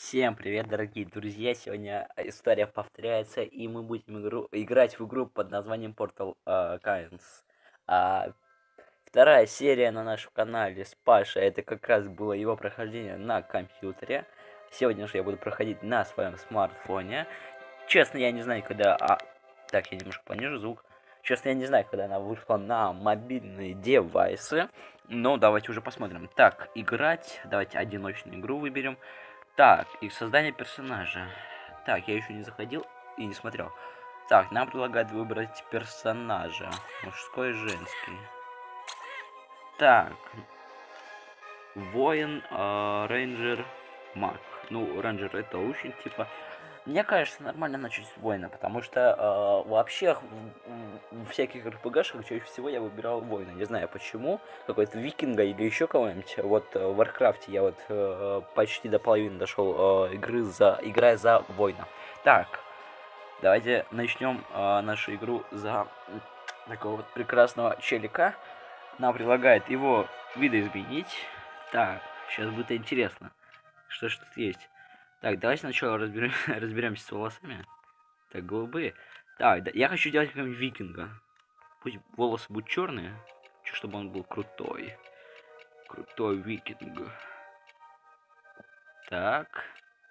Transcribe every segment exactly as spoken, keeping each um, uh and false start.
Всем привет, дорогие друзья! Сегодня история повторяется, и мы будем игру, играть в игру под названием Portal uh, Kings. А, вторая серия на нашем канале с Пашей, это как раз было его прохождение на компьютере. Сегодня же я буду проходить на своем смартфоне. Честно, я не знаю, когда... А... Так, я немножко понижу звук. Честно, я не знаю, когда она вышла на мобильные девайсы. Но давайте уже посмотрим. Так, играть. Давайте одиночную игру выберем. Так, и создание персонажа. Так, я еще не заходил и не смотрел. Так, нам предлагают выбрать персонажа. Мужской и женский. Так. Воин, э, рейнджер, маг. Ну, рейнджер это очень, типа... Мне кажется, нормально начать с воина, потому что э, вообще в, в, в всяких эр пэ гэшках чаще всего я выбирал воина. Не знаю почему, какой-то викинга или еще кого-нибудь. Вот э, в Варкрафте я вот э, почти до половины дошел э, игры, за, играя за воина. Так, давайте начнем э, нашу игру за такого вот прекрасного челика. Нам предлагает его видоизменить. Так, сейчас будет интересно, что ж тут есть. Так, давайте сначала разберем, разберемся с волосами. Так, голубые. Так, да, я хочу делать какого-нибудь викинга. Пусть волосы будут черные, чтобы он был крутой. Крутой викинг. Так.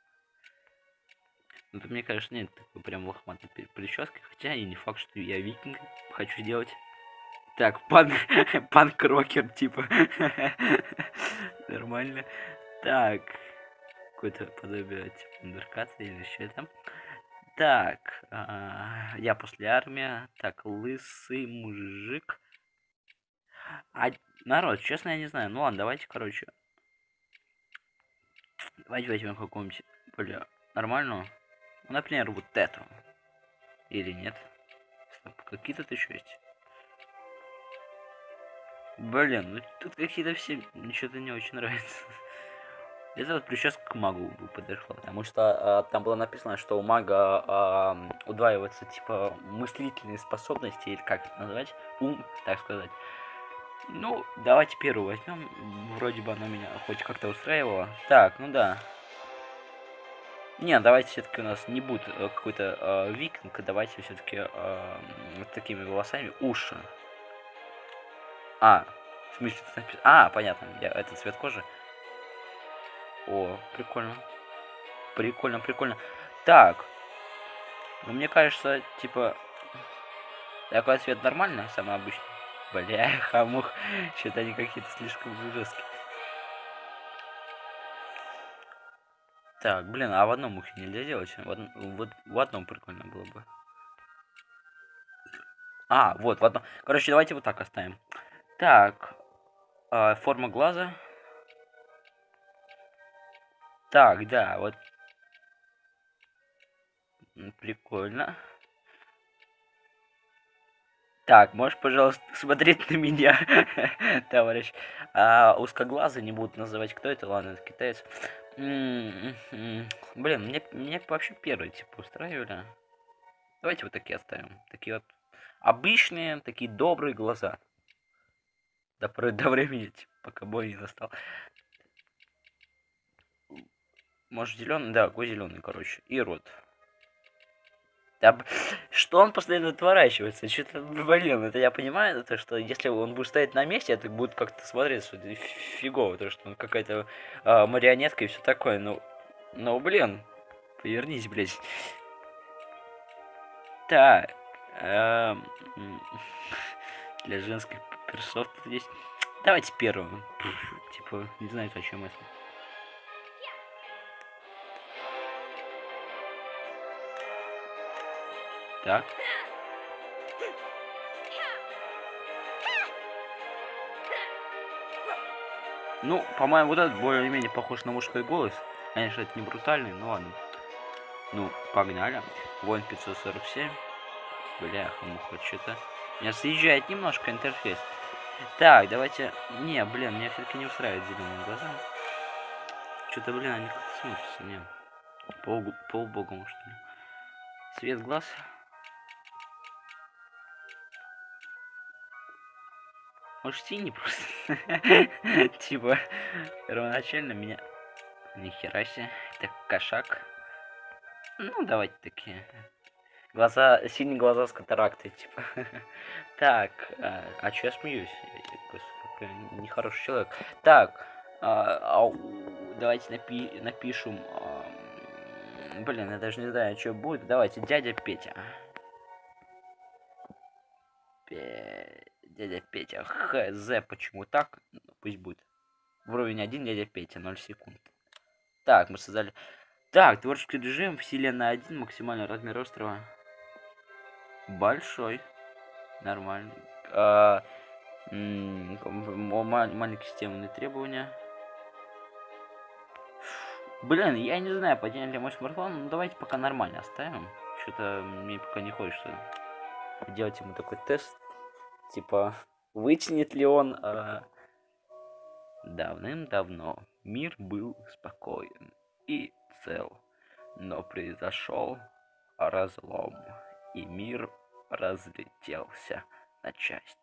Ну, мне кажется, нет такой прям лохматой прически. Хотя и не факт, что я викинг хочу сделать. Так, панк, панк-рокер, типа. Нормально. Так. Какое-то подобие типа Андерката или что там. Так, а, я после армии. Так, лысый мужик. А, народ, честно, я не знаю. Ну ладно, давайте, короче. Давайте возьмем какого-нибудь более нормального. Ну, например, вот этого. Или нет? Какие-то еще есть. Блин, ну тут какие-то все что-то не очень нравится. Это вот прическа к магу бы подошла, потому что а, там было написано, что у мага а, удваивается типа мыслительные способности, или как это назвать, ум, так сказать. Ну, давайте первую возьмем. Вроде бы она меня хоть как-то устраивала. Так, ну да. Не, давайте все-таки у нас не будет э, какой-то э, викинг, давайте все-таки э, вот такими волосами уши. А, в смысле, а, понятно, я, это цвет кожи. О, прикольно. Прикольно, прикольно. Так. Ну, мне кажется, типа... Такой цвет нормально, самый обычный. Бля, хамух. Что-то они какие-то слишком жесткие. Так, блин, а в одном ухе нельзя делать? В одном, вот в одном прикольно было бы. А, вот, в одном. Короче, давайте вот так оставим. Так. Э, форма глаза. Так, да, вот. Прикольно. Так, можешь, пожалуйста, смотреть на меня, товарищ. А, узкоглазый не будут называть, кто это, ладно, это китаец. М-м-м. Блин, мне, мне вообще первые типа устраивали. Давайте вот такие оставим. Такие вот обычные, такие добрые глаза. До, до времени, типа, пока бой не настал. Может, зеленый? Да, какой зеленый, короче. И рот. Да, что он постоянно отворачивается? Что-то, блин, это я понимаю, это что если он будет стоять на месте, это будет как-то смотреться фигово, то что он какая-то а, марионетка и все такое. Ну, ну, блин, повернись, блядь. Так, эм, для женских персов тут есть. Давайте первым. Типа, не знаю, о чем это. Так. Ну, по-моему, вот этот более-менее похож на мужской голос. Конечно, это не брутальный, но ладно. Ну, погнали. Воин пятьсот сорок семь. Бляха, муха, что-то. Меня съезжает немножко интерфейс. Так, давайте... Не, блин, меня все-таки не устраивает зеленые глаза. Что-то, блин, они как-то смотрятся, не. Пол, полбогому, что ли. Цвет глаз. Может, синий просто? Типа, первоначально меня... Нихера себе. Это кошак. Ну, давайте такие. Глаза, синие глаза с катарактой, типа. Так, а, а чё я смеюсь? Какой нехороший человек. Так, а, ау, давайте напи напишем. А, блин, я даже не знаю, что будет. Давайте, дядя Петя. Пе... Дядя Петя. Хз, почему так? Ну, пусть будет. Уровень один, дядя Петя, ноль секунд. Так, мы создали... Так, творческий режим, вселенная один, максимальный размер острова. Большой. Нормально. А, маленькие системные требования. Блин, я не знаю, потянет ли мой смартфон. Ну, давайте пока нормально оставим. Что-то мне пока не хочется делать ему такой тест. Типа, вытянет ли он... А... Давным-давно мир был спокоен и цел. Но произошел разлом, и мир разлетелся на части.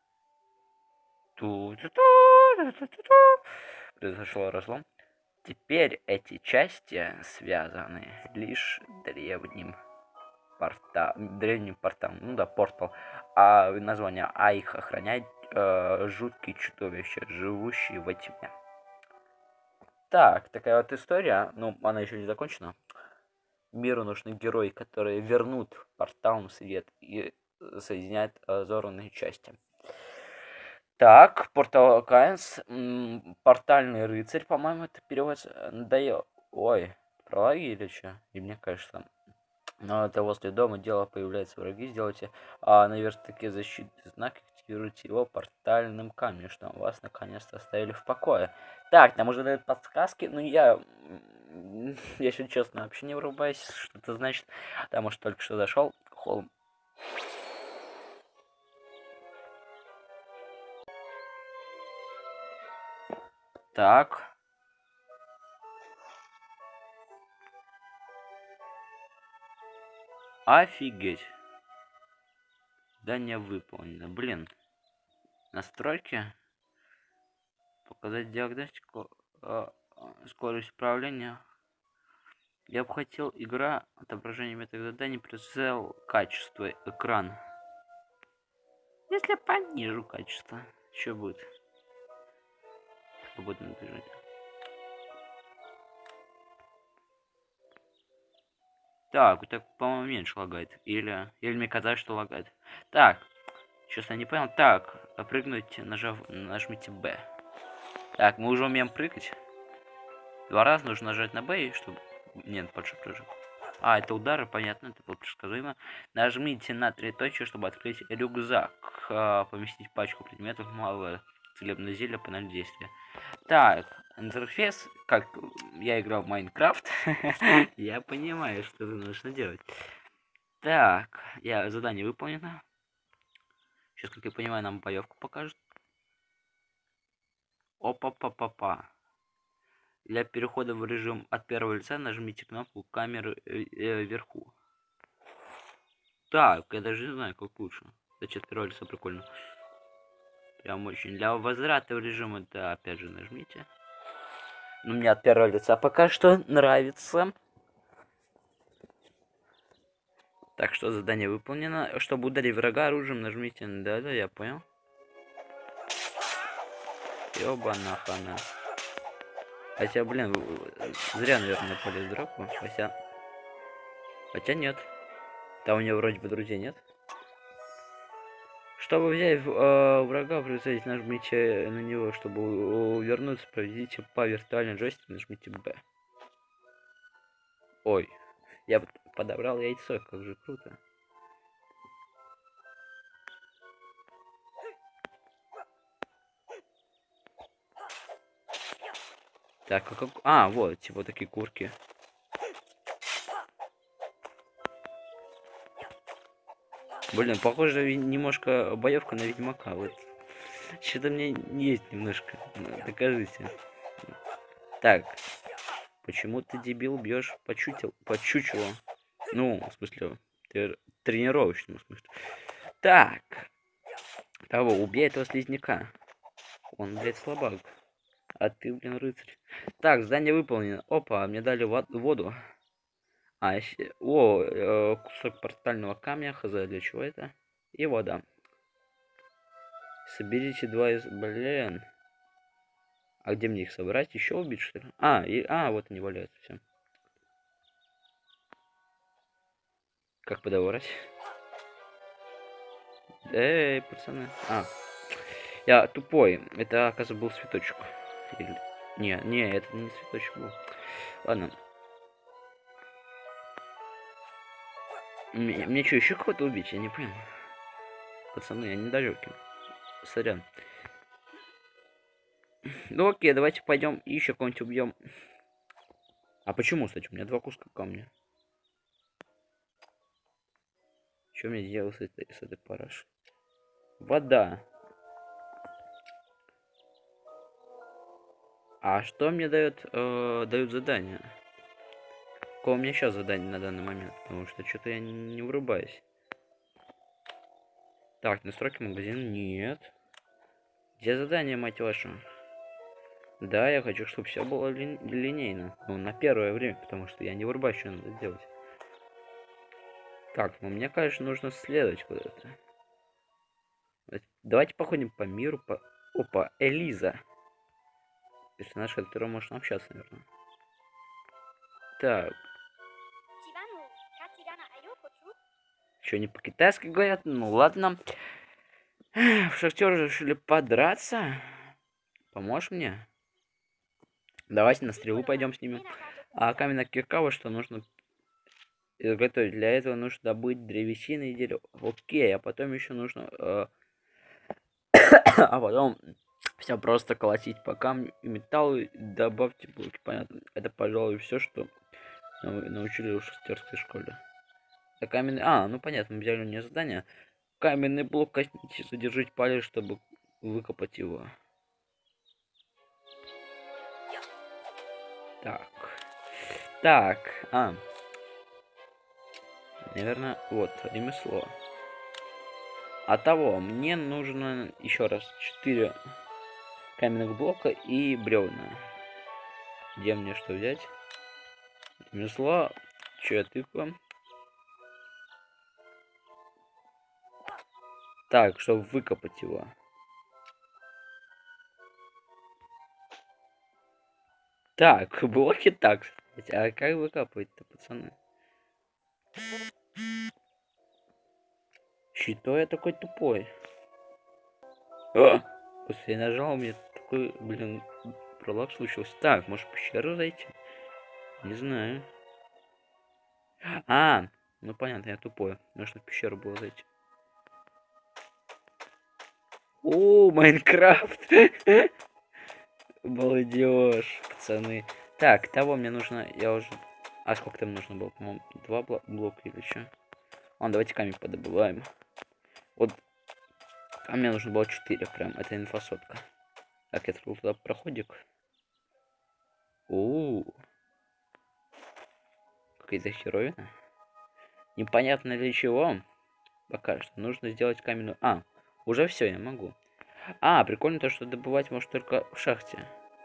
Ту-ту-ту-ту-ту-ту-ту. Произошел разлом. Теперь эти части связаны лишь древним порталом, древним порталом, ну да, портал, а название, а их охраняет э, жуткие чудовища, живущие во тьме. Так, такая вот история, ну, она еще не закончена. Миру нужны герои, которые вернут порталом свет и соединят разорванные части. Так, Портал Каинс, портальный рыцарь, по-моему, это переводится. Дает. Ой, пролаги или что? И мне кажется. Но это возле дома дело появляются враги. Сделайте а, на верстаке защитный знак, активируйте его портальным камнем, что вас наконец-то оставили в покое. Так, нам уже дают подсказки, но я, если честно, вообще не врубаюсь, что это значит, потому что только что зашел холм. Так. Офигеть. Задание выполнено. Блин. Настройки. Показать диагностику. Э, скорость управления. Я бы хотел игра, отображение метод заданий, прицел, качество, экран. Если я понижу качество, что будет? Свободное движение. Так, вот так, по-моему, меньше лагает. Или, или мне казалось, что лагает. Так, честно, я не понял. Так, прыгнуть, нажав, нажмите Б. Так, мы уже умеем прыгать. Два раза нужно нажать на Б, чтобы... Нет, большой прыжок. А, это удары, понятно, это было предсказуемо. Нажмите на три точки, чтобы открыть рюкзак. А, поместить пачку предметов, малое целебное зелье, панель действия. Так, интерфейс, как я играл в Майнкрафт, я понимаю, что нужно делать. Так, я задание выполнено. Сейчас, как я понимаю, нам боевку покажут. Опа-па-па-па. Для перехода в режим от первого лица нажмите кнопку камеры э, э, вверху. Так, я даже не знаю, как лучше. Значит, от первого лица прикольно. Прям очень. Для возврата в режим это опять же нажмите. Но мне от первого лица пока что нравится. Так что задание выполнено. Чтобы ударить врага оружием, нажмите. Да-да, я понял. Ёбана-хана. Хотя, блин, зря, наверное, полез в драку. Хотя... Хотя нет. Там у него вроде бы друзей нет. Чтобы взять э, врага, прицелить, нажмите на него. Чтобы вернуться, проведите по виртуальной джойстику, нажмите Б. Ой, я подобрал яйцо, как же круто. Так, а как... А, вот, типа такие курки. Блин, похоже, немножко боевка на Ведьмака. Вот. Что-то мне есть немножко. Докажите. Так. Почему ты, дебил, бьешь почутил, почучело? Ну, в смысле, ты тренировочном смысле. Так. Того, убей этого слизняка. Он, блядь, слабак. А ты, блин, рыцарь. Так, задание выполнено. Опа, мне дали воду. А, если... О, э, кусок портального камня. Хз, для чего это? И вода. Соберите два из... Блин. А где мне их собрать? Еще убить, что ли? А, и... а, вот они валяются, все. Как подобрать? Эй, пацаны. А, я тупой. Это, оказывается, был цветочек. Или... Не, не, это не цветочек был. Ладно. Мне, мне что, еще кого-то убить? Я не понял. Пацаны, я недалекий. Сорян. Ну окей, давайте пойдем и еще кого-нибудь убьем. А почему, кстати, у меня два куска камня? Что мне делать с этой, с этой парашей? Вода. А что мне дает, э, дают задание? Какое у меня сейчас задание на данный момент? Потому что что-то я не, не врубаюсь. Так, настройки магазина нет. Где задание, мать вашу? Да, я хочу, чтобы все было ли, линейно. Ну, на первое время, потому что я не врубаюсь, что надо делать. Так, ну мне, конечно, нужно следовать куда-то. Давайте походим по миру. По... Опа, Элиза. Персонаж, с которым можно общаться, наверное. Так. Что, не по-китайски говорят? Ну ладно. Шахтеры решили подраться. Поможешь мне? Давайте на стрелу пойдем с ними. А каменная кирка, вот что нужно изготовить. Для этого нужно добыть древесины и дерево. Окей, а потом еще нужно... Э... а потом все просто колотить по камню и металлу. И добавьте блоки. Понятно. Это, пожалуй, все, что мы научили в шахтерской школе. А каменный... А, ну понятно, мы взяли у нее задание. Каменный блок коснитесь, задержите палец, чтобы выкопать его. Так. Так. А. Наверное, вот, ремесло. А того, мне нужно еще раз четыре каменных блока и бревна. Где мне что взять? Ремесло. Че я тыкаю? Так, чтобы выкопать его. Так, блоки так. А как выкапывать-то, пацаны? Что я такой тупой? А! После я нажал, у меня такой, блин, пролаг случился. Так, может в пещеру зайти? Не знаю. А, ну понятно, я тупой. Нужно в пещеру было зайти. О, Майнкрафт! Балдеж, пацаны. Так, того мне нужно, я уже... А сколько там нужно было? По-моему, два блока или что? Ладно, давайте камень подобываем. Вот, а мне нужно было четыре прям, это инфосотка. Так, я открыл туда проходик. Оу. Какая-то херовина. Непонятно для чего. Пока что нужно сделать каменную... А, уже все, я могу. А, прикольно то, что добывать может только в шахте.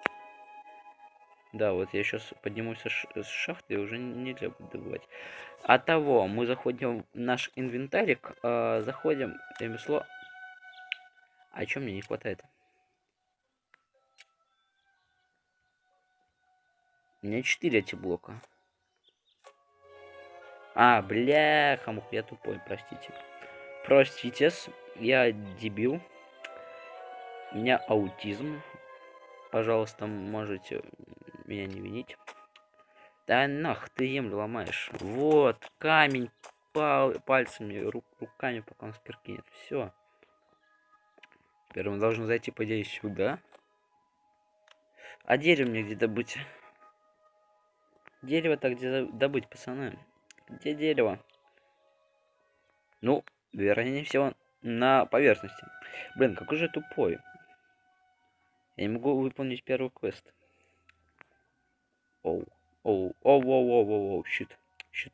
Да, вот я сейчас поднимусь с шахты, и уже нельзя будет добывать. А того, мы заходим в наш инвентарик, э, заходим, ремесло. А чё мне не хватает? У меня четыре эти блока. А, бляха, мух, я тупой, простите. Простите, я дебил. У меня аутизм. Пожалуйста, можете меня не винить. Да нах, ты землю ломаешь. Вот, камень пал пальцами, рук руками, пока он с кирки нет. Все. Теперь мы должны зайти, по идее, сюда. А дерево мне где добыть? Дерево-то где добыть, пацаны? Где дерево? Ну, вернее всего, на поверхности. Блин, какой же тупой. Я не могу выполнить первый квест. Оу. Оу, оу, оу, оу, оу, оу, щит. Щит.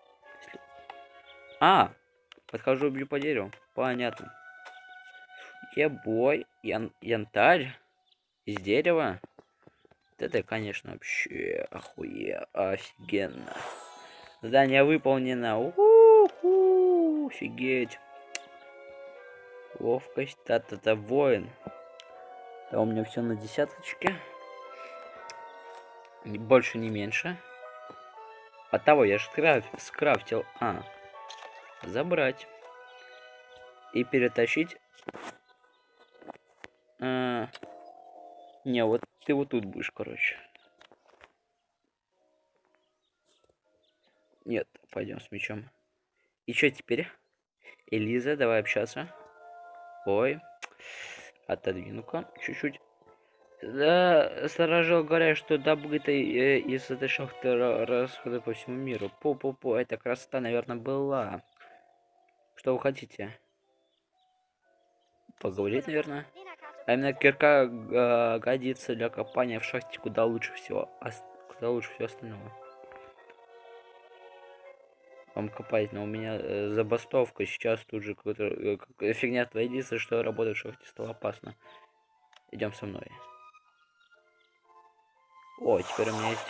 А, подхожу, бью по дереву. Понятно. Кебой, ян янтарь из дерева. Это, конечно, вообще охуе, офигенно. Задание выполнено. У-ху, офигеть. Ловкость, та-та-та, воин. Да, у меня все на десяточке. Ни больше, ни меньше. От того я же скраф... скрафтил. А. Забрать. И перетащить. А... Не, вот ты вот тут будешь, короче. Нет, пойдем с мечом. И что теперь? Элиза, давай общаться. Ой. Отодвину-ка чуть-чуть. Да, сторожил говорят, что добытый э, из этой шахты расходы по всему миру. Пу-пу-пу, эта красота, наверное, была. Что вы хотите? Поговорить, наверное? А именно кирка э, годится для копания в шахте куда лучше всего. А, куда лучше всего остального. Вам копать, но у меня э, забастовка сейчас тут же какая-то э, фигня творится, что работать в шахте стало опасно. Идем со мной. О, теперь у меня есть...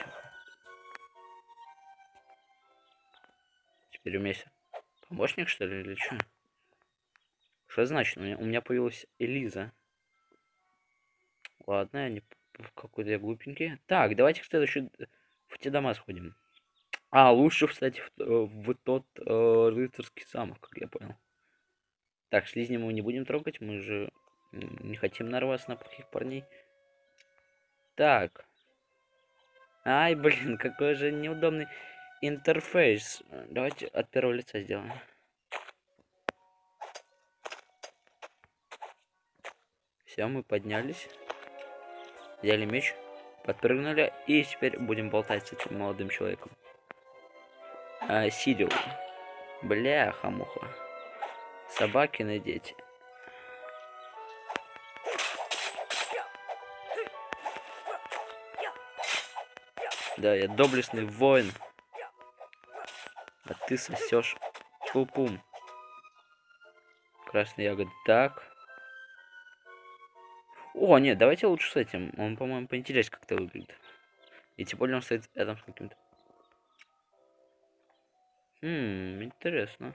Теперь у меня есть помощник, что ли, или что? Что значит? У меня, у меня появилась Элиза. Ладно, я не... Какой-то я глупенький. Так, давайте в следующий... В те дома сходим. А, лучше, кстати, в, в тот э, рыцарский замок, как я понял. Так, слизни мы не будем трогать, мы же не хотим нарваться на плохих парней. Так. Ай, блин, какой же неудобный интерфейс. Давайте от первого лица сделаем. Все, мы поднялись. Взяли меч, подпрыгнули. И теперь будем болтать с этим молодым человеком. А, Сирил. Бляха-муха. Собакины дети. Да, я доблестный воин. А ты сосешь. Пум-пум. Красный ягод. Так. О, нет, давайте лучше с этим. Он, по-моему, поинтереснее как-то выглядит. И тем более он стоит рядом с каким-то. Хм, интересно.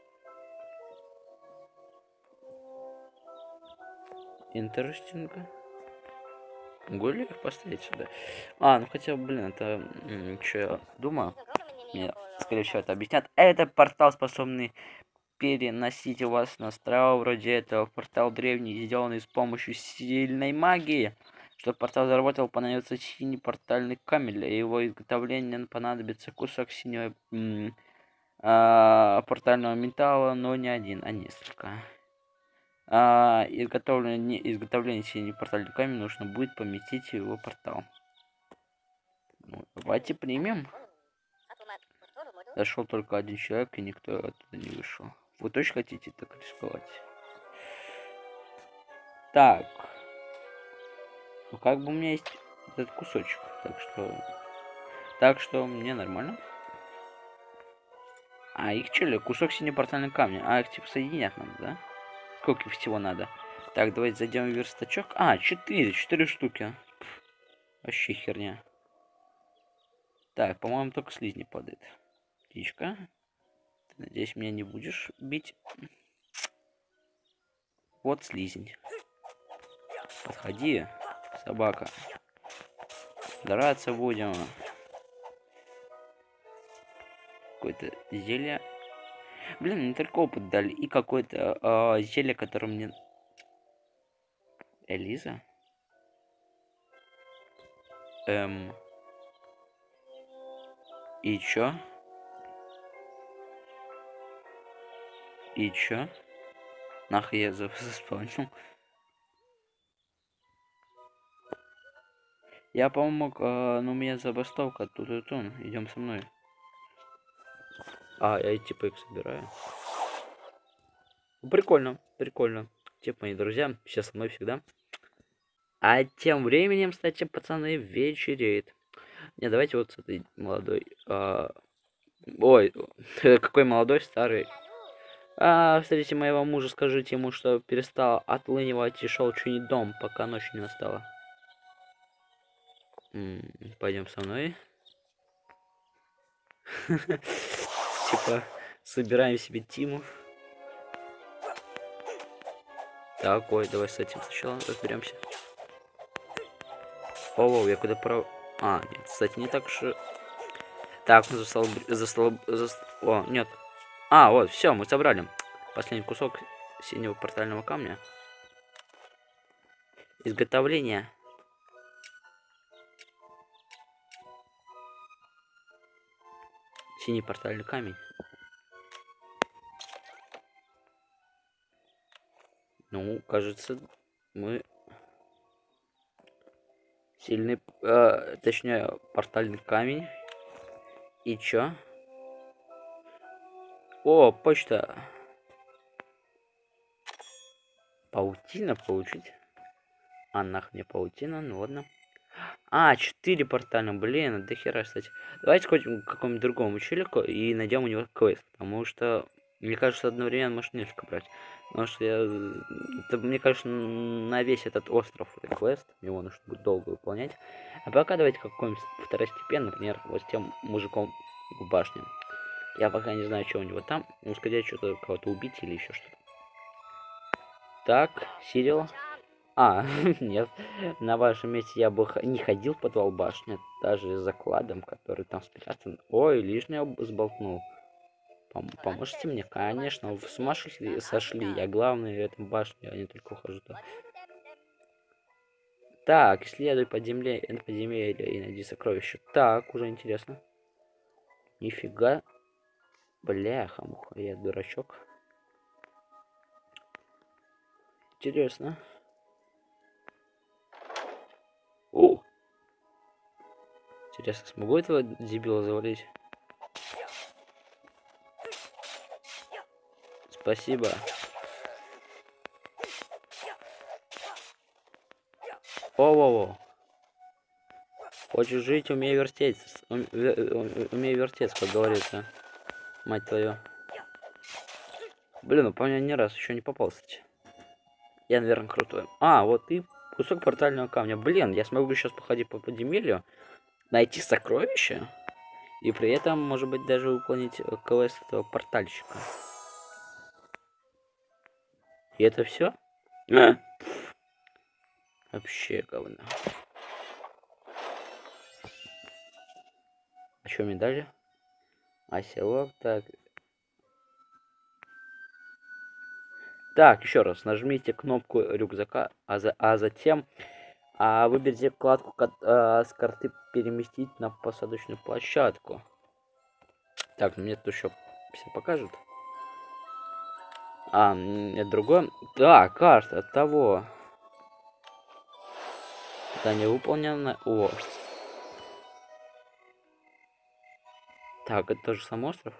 Интересненько. Могу ли их поставить сюда? А, ну хотя, блин, это... Что я думаю? Мне, скорее всего, это объяснят. Это портал, способный переносить вас на острова вроде этого. Портал древний, сделанный с помощью сильной магии. Чтобы портал заработал, понадобится синий портальный камень. Для его изготовления понадобится кусок синего а, портального металла, но не один, а несколько. А, изготовление, изготовление синий портальный камень нужно будет поместить в его портал. Ну, давайте примем. Зашел только один человек, и никто оттуда не вышел. Вы точно хотите так рисковать? Так. Ну, как бы у меня есть этот кусочек. Так что... Так что мне нормально. А, их чили, кусок синепортального камня. А, их типа соединять надо, да? Сколько всего надо? Так, давайте зайдем в верстачок. А, четыре, четыре штуки. Пфф, вообще херня. Так, по-моему, только слизни падает. Птичка. Ты, надеюсь, меня не будешь бить. Вот слизень. Подходи, собака. Драться будем. Какое-то зелье. Блин, не только опыт дали. И какое-то э, зелье, которое мне... Элиза? Эм... И чё? И чё? Нахуй я заспавнил. Я, по-моему, э, ну у меня забастовка. Тут-тут идем со мной. А, я типа их собираю. Прикольно, прикольно. Типа, мои друзья, сейчас со мной всегда. А тем временем, кстати, пацаны, вечереет. Не, давайте вот с этой молодой... А... Ой, какой молодой, старый. А, встретите моего мужа, скажите ему, что перестал отлынивать и шел чинить дом, пока ночь не настала. Пойдем со мной. Типа, собираем себе Тиму. Так, ой, давай с этим сначала разберемся. О, я куда про... А, нет, кстати, не так уж... Так, мы за стол... За стол... За... О, нет. А, вот, все, мы собрали. Последний кусок синего портального камня. Изготовление. Синий портальный камень. Ну, кажется, мы... Сильный... Э, точнее, портальный камень. И чё? О, почта. Паутина получить? А, нах, мне паутина, ну ладно. А, четыре портальных, блин, до хера, кстати. Давайте сходим к какому-нибудь другому челику и найдем у него квест, потому что, мне кажется, одновременно может несколько брать. Потому что я, это, мне кажется, на весь этот остров это квест, его нужно будет долго выполнять. А пока давайте какой-нибудь второстепенный, например, вот с тем мужиком в башне. Я пока не знаю, что у него там, ну, скорее, что-то кого-то убить или еще что-то. Так, Сирил. А, нет, на вашем месте я бы не ходил в подвал башни, даже с закладом, который там спрятан. Ой, лишнее сболтнул. Пом поможете мне? Конечно, вы с ума шли, сошли. Я главный в этом башне, а не только ухожу туда. Так, исследуй подземелье, подземелье и найди сокровища. Так, уже интересно. Нифига. Бляха-муха, я дурачок. Интересно. О! Интересно, смогу этого дебила завалить? Спасибо. О-о-о. Хочешь жить, умей вертеть. Умей вертеть, как говорится. Мать твою. Блин, ну по мне ни раз еще не попался. Я, наверное, крутой. А, вот и кусок портального камня. Блин, я смогу сейчас походить по подземелью, найти сокровища, и при этом, может быть, даже выполнить квест этого портальщика. И это все? А! Вообще говно. А что медали? А селок, так. Так, еще раз, нажмите кнопку рюкзака, а, за, а затем а, выберите вкладку а, с карты переместить на посадочную площадку. Так, мне тут еще все покажет. А, это другое. Да, карта от того. Да, не выполнено. О. Так, это тоже сам остров?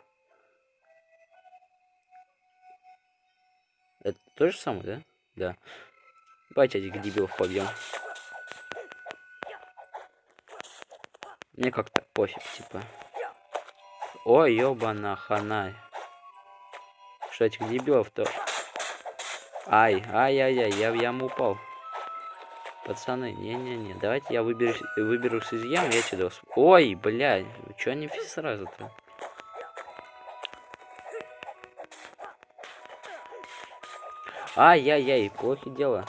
Это то же самое, да? Да. Давайте этих дебилов побьем. Мне как-то пофиг, типа. Ой, ёбана хана. Что этих дебилов-то? Ай, ай-яй-яй, я в яму упал. Пацаны, не-не-не, давайте я выберусь, выберусь из ямы, я отсюда. Ой, блядь, чё они все сразу-то? Ай-яй-яй, плохо дело.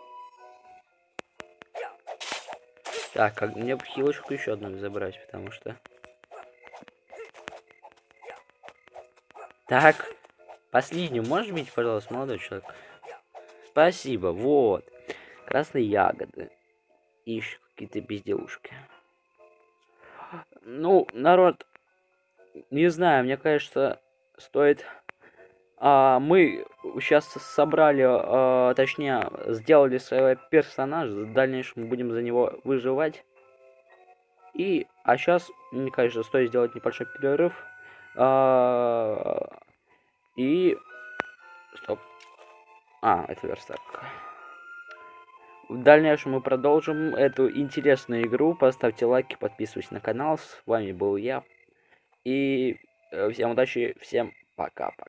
Так, как мне бы хилочку еще одну забрать, потому что... Так, последнюю можешь бить, пожалуйста, молодой человек? Спасибо, вот. Красные ягоды. И еще какие-то безделушки. Ну, народ, не знаю, мне кажется, стоит... А, мы сейчас собрали, а, точнее, сделали своего персонажа. В дальнейшем мы будем за него выживать. И, а сейчас, мне кажется, стоит сделать небольшой перерыв. А, и... Стоп. А, это верстак. В дальнейшем мы продолжим эту интересную игру. Поставьте лайки, подписывайтесь на канал. С вами был я. И всем удачи, всем пока-пока.